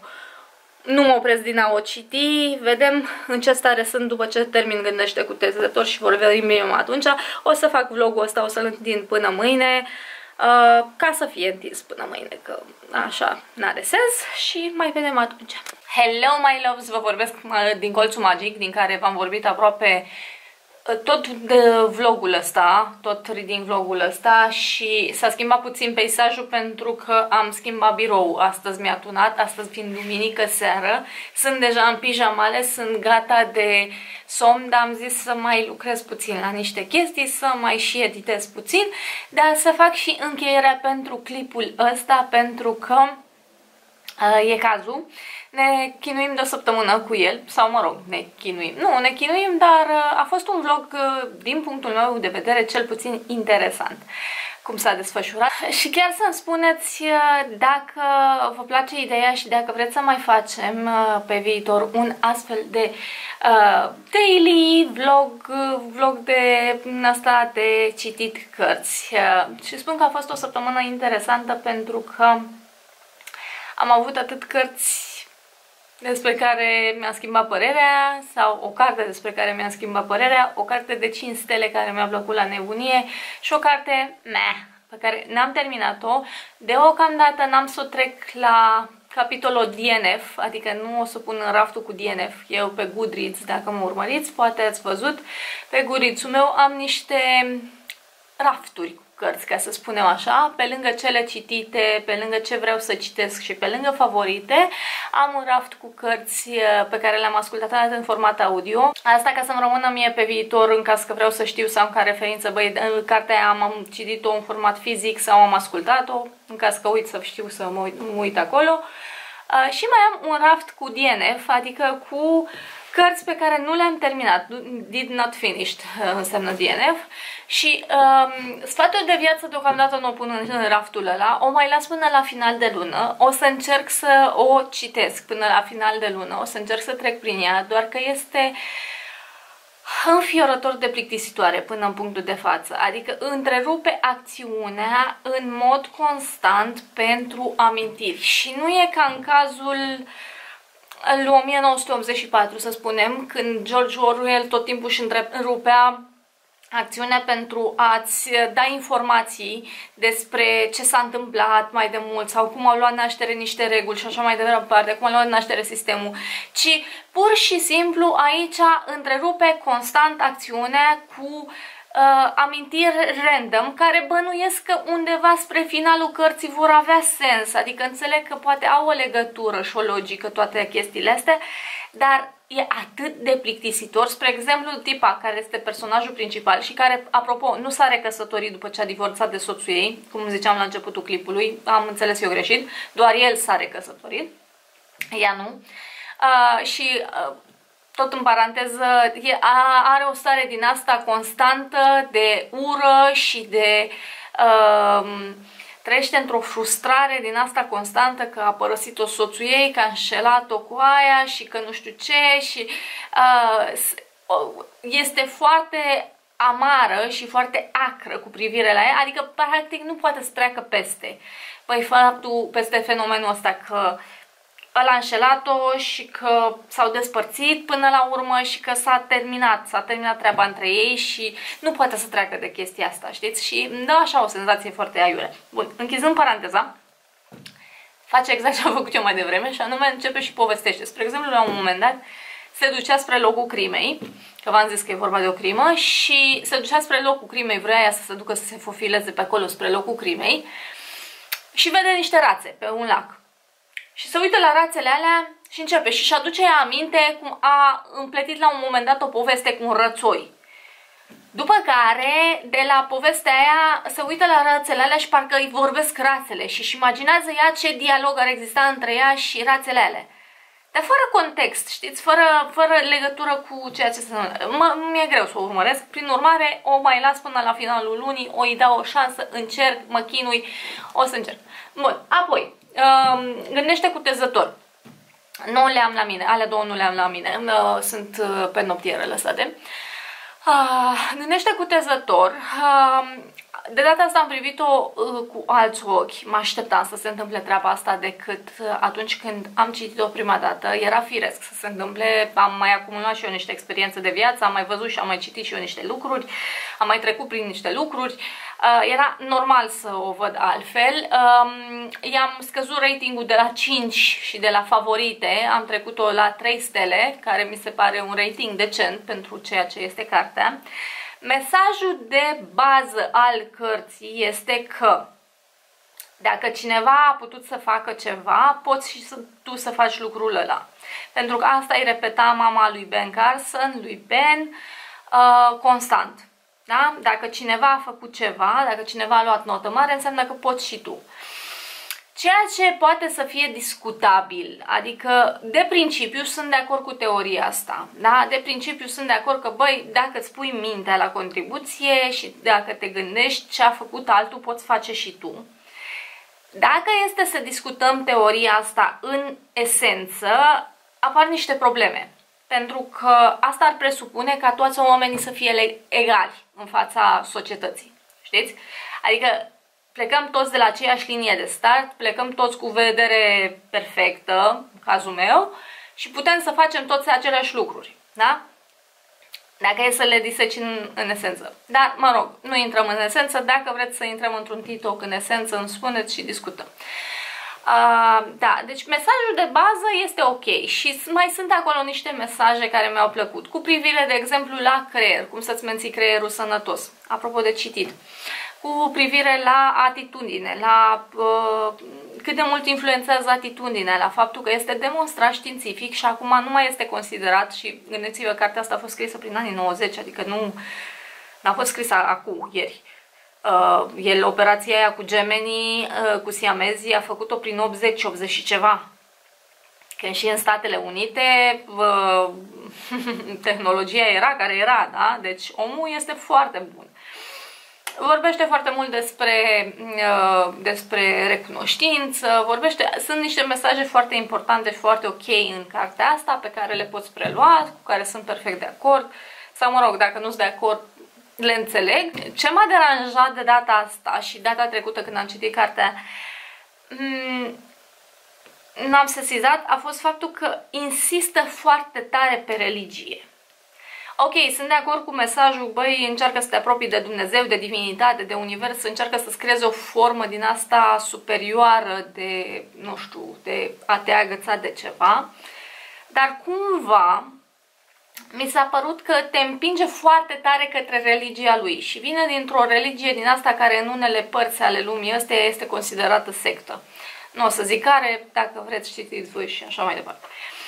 nu mă opresc din a o citi, vedem în ce stare sunt după ce termin Gândește cutezător și vor veni bine atunci. O să fac vlogul ăsta, o să-l întind până mâine. Uh, ca să fie întins până mâine, că așa n-are sens și mai vedem atunci. Hello my loves, vă vorbesc din colțul magic din care v-am vorbit aproape tot de vlogul ăsta, tot reading vlogul ăsta și s-a schimbat puțin peisajul pentru că am schimbat birou. Astăzi mi-a tunat, astăzi fiind duminică seară, sunt deja în pijamale, sunt gata de somn, dar am zis să mai lucrez puțin la niște chestii, să mai și editez puțin, dar să fac și încheierea pentru clipul ăsta, pentru că uh, e cazul. Ne chinuim de o săptămână cu el, sau mă rog, ne chinuim. Nu, ne chinuim, dar a fost un vlog, din punctul meu de vedere, cel puțin interesant cum s-a desfășurat. Și chiar să-mi spuneți dacă vă place ideea și dacă vreți să mai facem pe viitor un astfel de uh, daily vlog, vlog de asta de citit cărți. Uh, și spun că a fost o săptămână interesantă pentru că am avut atât cărți despre care mi-a schimbat părerea, sau o carte despre care mi-a schimbat părerea, o carte de cinci stele care mi-a plăcut la nebunie și o carte meh, pe care n-am terminat-o. Deocamdată n-am să o trec la capitolul D N F, adică nu o să pun în raftul cu D N F. Eu pe Goodreads, dacă mă urmăriți, poate ați văzut, pe Goodreads-ul meu am niște rafturi cu cărți, ca să spunem așa, pe lângă cele citite, pe lângă ce vreau să citesc și pe lângă favorite, am un raft cu cărți pe care le-am ascultat în format audio. Asta ca să-mi rămână mie pe viitor, în caz că vreau să știu sau am ca referință, băi, în cartea aia am citit-o în format fizic sau am ascultat-o, în caz că uit să știu să mă uit, mă uit acolo. Uh, și mai am un raft cu D N F, adică cu cărți pe care nu le-am terminat, did not finished înseamnă D N F, și um, sfatul de viață deocamdată nu o pun în, în raftul ăla, o mai las până la final de lună, o să încerc să o citesc până la final de lună, o să încerc să trec prin ea, doar că este înfiorător de plictisitoare până în punctul de față, adică întrerupe acțiunea în mod constant pentru amintiri și nu e ca în cazul lui o mie nouă sute optzeci și patru, să spunem, când George Orwell tot timpul își întrerupea acțiunea pentru a-ți da informații despre ce s-a întâmplat mai de mult sau cum au luat naștere niște reguli și așa mai departe, cum a luat naștere sistemul, ci pur și simplu aici întrerupe constant acțiunea cu Uh, amintiri random care bănuiesc că undeva spre finalul cărții vor avea sens, adică înțeleg că poate au o legătură și o logică toate chestiile astea, dar e atât de plictisitor. Spre exemplu, tipa care este personajul principal și care, apropo, nu s-a recăsătorit după ce a divorțat de soțul ei, cum ziceam la începutul clipului, am înțeles eu greșit, doar el s-a recăsătorit, ea nu. Uh, și uh, tot în paranteză, are o stare din asta constantă de ură și de uh, trăiește într-o frustrare din asta constantă că a părăsit-o soțul ei, că a înșelat-o cu aia și că nu știu ce și uh, este foarte amară și foarte acră cu privire la ea, adică practic nu poate să treacă peste. Păi faptul, peste fenomenul ăsta că ăla a înșelat-o și că s-au despărțit până la urmă și că s-a terminat, s-a terminat treaba între ei și nu poate să treacă de chestia asta, știți? Și îmi dă așa o senzație foarte aiure. Bun, închizând paranteza, face exact ce am făcut eu mai devreme și anume începe și povestește. Spre exemplu, la un moment dat se ducea spre locul crimei, că v-am zis că e vorba de o crimă, și se ducea spre locul crimei, vrea ea să se ducă să se fofileze pe acolo spre locul crimei și vede niște rațe pe un lac. Și se uită la rațele alea și începe și-și aduce ea aminte cum a împletit la un moment dat o poveste cu un rățoi. După care, de la povestea aia, se uită la rațele alea și parcă îi vorbesc rațele și își imaginează ea ce dialog ar exista între ea și rațele alea. Dar fără context, știți, fără, fără legătură cu ceea ce se întâmplă. Mi-e greu să o urmăresc, prin urmare o mai las până la finalul lunii, o îi dau o șansă, încerc, mă chinui, o să încerc. Bun, apoi, um, gândește cutezător. Nu le am la mine, alea două nu le am la mine, uh, sunt uh, pe noptieră lăsate. Uh, gândește cutezător. Uh, De data asta am privit-o uh, cu alți ochi, mă așteptam să se întâmple treaba asta decât uh, atunci când am citit-o prima dată. Era firesc să se întâmple, am mai acumulat și eu niște experiențe de viață, am mai văzut și am mai citit și eu niște lucruri, am mai trecut prin niște lucruri. Uh, era normal să o văd altfel. Um, I-am scăzut ratingul de la cinci și de la favorite, am trecut-o la trei stele, care mi se pare un rating decent pentru ceea ce este cartea. Mesajul de bază al cărții este că dacă cineva a putut să facă ceva, poți și tu să faci lucrul ăla. Pentru că asta îi repeta mama lui Ben Carson, lui Ben, uh, constant. Da? Dacă cineva a făcut ceva, dacă cineva a luat notă mare, înseamnă că poți și tu. Ceea ce poate să fie discutabil, adică de principiu sunt de acord cu teoria asta, da? De principiu sunt de acord că, băi, dacă îți pui mintea la contribuție și dacă te gândești ce a făcut altul, poți face și tu. Dacă este să discutăm teoria asta în esență, apar niște probleme. Pentru că asta ar presupune ca toți oamenii să fie egali în fața societății, știți? Adică plecăm toți de la aceeași linie de start, plecăm toți cu vedere perfectă, în cazul meu, și putem să facem toți aceleași lucruri, da? Dacă e să le diseci în, în esență. Dar, mă rog, nu intrăm în esență, dacă vreți să intrăm într-un TikTok în esență, îmi spuneți și discutăm. Uh, da, deci mesajul de bază este ok și mai sunt acolo niște mesaje care mi-au plăcut, cu privire, de exemplu, la creier, cum să-ți menții creierul sănătos, apropo de citit, cu privire la atitudine, la uh, cât de mult influențează atitudinea, la faptul că este demonstrat științific și acum nu mai este considerat, și gândiți-vă, cartea asta a fost scrisă prin anii nouăzeci, adică nu a fost scrisă acum, ieri. Uh, el, operația aia cu gemenii, uh, cu siamezii, a făcut-o prin optzeci optzeci și ceva. Când și în Statele Unite uh, tehnologia era care era, da? Deci omul este foarte bun. Vorbește foarte mult despre, uh, despre recunoștință, vorbește, sunt niște mesaje foarte importante, foarte ok în cartea asta, pe care le poți prelua, cu care sunt perfect de acord. Sau, mă rog, dacă nu sunt de acord, le înțeleg. Ce m-a deranjat de data asta și data trecută când am citit cartea, n-am sesizat, a fost faptul că insistă foarte tare pe religie. Ok, sunt de acord cu mesajul, băi, încearcă să te apropii de Dumnezeu, de divinitate, de univers, încearcă să-ți creezi o formă din asta superioară de, nu știu, de a te agăța de ceva, dar cumva mi s-a părut că te împinge foarte tare către religia lui și vine dintr-o religie din asta care în unele părți ale lumii ăsteia este considerată sectă. Nu o să zic care, dacă vreți știți voi și așa mai departe.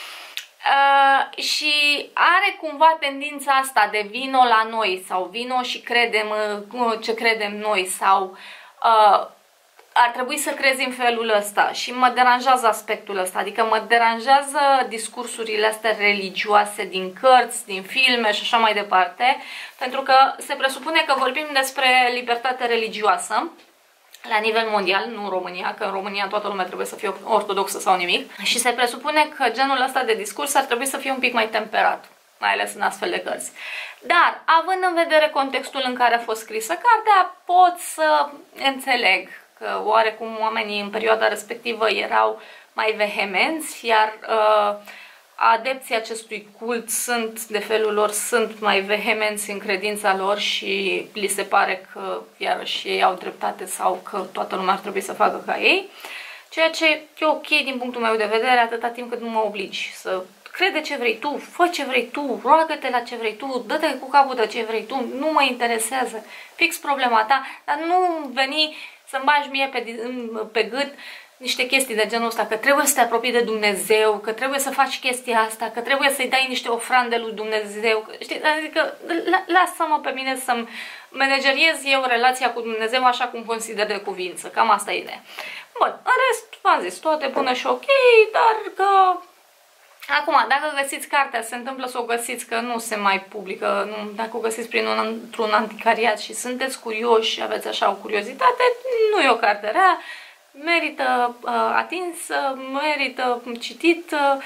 Uh, și are cumva tendința asta de vino la noi sau vino și credem uh, ce credem noi sau uh, ar trebui să crezi în felul ăsta și mă deranjează aspectul ăsta, adică mă deranjează discursurile astea religioase din cărți, din filme și așa mai departe, pentru că se presupune că vorbim despre libertate religioasă la nivel mondial, nu în România, că în România toată lumea trebuie să fie ortodoxă sau nimic, și se presupune că genul ăsta de discurs ar trebui să fie un pic mai temperat, mai ales în astfel de cărți. Dar, având în vedere contextul în care a fost scrisă cartea, pot să înțeleg că oarecum oamenii în perioada respectivă erau mai vehemenți, iar uh, adepții acestui cult sunt, de felul lor, sunt mai vehemenți în credința lor și li se pare că iarăși ei au dreptate sau că toată lumea ar trebui să facă ca ei. Ceea ce e ok din punctul meu de vedere, atâta timp cât nu mă obligi să crede ce vrei tu, fă ce vrei tu, roagă-te la ce vrei tu, dă-te cu capul de ce vrei tu, nu mă interesează, fix problema ta, dar nu veni să-mi bagi mie pe, pe gât niște chestii de genul ăsta, că trebuie să te apropii de Dumnezeu, că trebuie să faci chestia asta, că trebuie să-i dai niște ofrande lui Dumnezeu, știi? Adică lasă-mă pe mine să-mi manageriez eu relația cu Dumnezeu așa cum consider de cuvință, cam asta e ideea. Bun, în rest, v-am zis, toate bune și ok, dar că... Acum, dacă găsiți cartea, se întâmplă să o găsiți, că nu se mai publică, nu, dacă o găsiți prin un, într-un anticariat și sunteți curioși și aveți așa o curiozitate, nu e o carte rea, merită uh, atins, uh, merită citit, uh,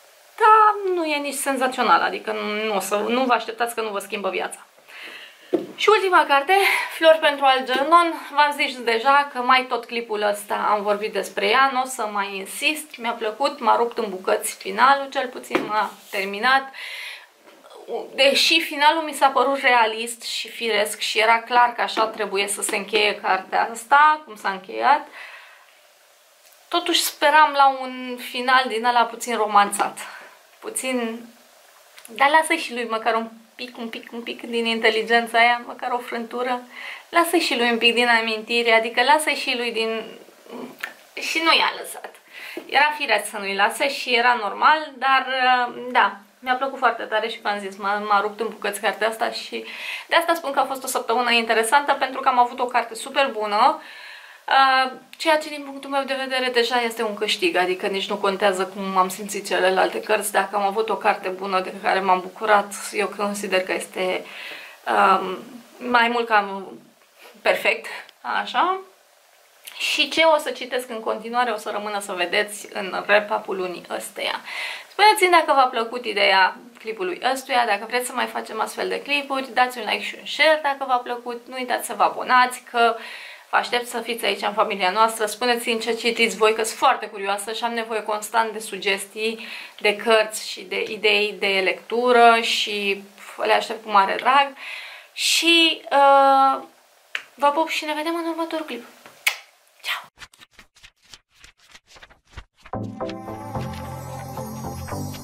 dar nu e nici senzațional, adică nu, o să, nu vă așteptați că nu vă schimbă viața. Și ultima carte, Flori pentru Algernon. V-am zis deja că mai tot clipul ăsta am vorbit despre ea, nu o să mai insist. Mi-a plăcut, m-a rupt în bucăți finalul, cel puțin m-a terminat. Deși finalul mi s-a părut realist și firesc și era clar că așa trebuie să se încheie cartea asta, cum s-a încheiat, totuși speram la un final din ăla puțin romanțat. Puțin... Dar lasă și lui măcar un pic, un pic, un pic din inteligența aia, măcar o frântură. Lasă și lui un pic din amintire, adică lasă și lui din... Și nu i-a lăsat. Era firesc să nu-i lase și era normal, dar da, mi-a plăcut foarte tare și v-am zis, m-a rupt în bucăți cartea asta și de asta spun că a fost o săptămână interesantă, pentru că am avut o carte super bună, ceea ce din punctul meu de vedere deja este un câștig, adică nici nu contează cum am simțit celelalte cărți, dacă am avut o carte bună de care m-am bucurat, eu consider că este um, mai mult ca perfect, așa. Și ce o să citesc în continuare, o să rămână să vedeți în wrap-up-ul lunii ăsteia. Spuneți-mi dacă v-a plăcut ideea clipului ăstuia, dacă vreți să mai facem astfel de clipuri, dați un like și un share dacă v-a plăcut, nu uitați să vă abonați, că vă aștept să fiți aici în familia noastră. Spuneți-mi ce citiți voi, că sunt foarte curioasă și am nevoie constant de sugestii, de cărți și de idei de lectură și le aștept cu mare drag. Și uh, vă pup și ne vedem în următorul clip. Ciao!